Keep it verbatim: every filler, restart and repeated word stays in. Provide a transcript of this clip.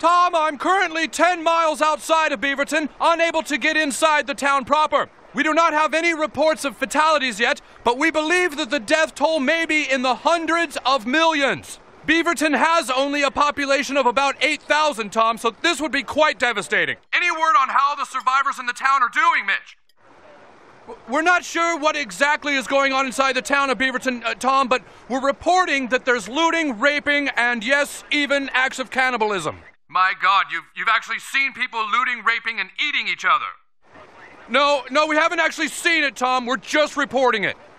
Tom, I'm currently ten miles outside of Beaverton, unable to get inside the town proper. We do not have any reports of fatalities yet, but we believe that the death toll may be in the hundreds of millions. Beaverton has only a population of about eight thousand, Tom, so this would be quite devastating. Any word on how the survivors in the town are doing, Mitch? We're not sure what exactly is going on inside the town of Beaverton, uh, Tom, but we're reporting that there's looting, raping, and yes, even acts of cannibalism. My God, you've, you've actually seen people looting, raping, and eating each other. No, no, we haven't actually seen it, Tom. We're just reporting it.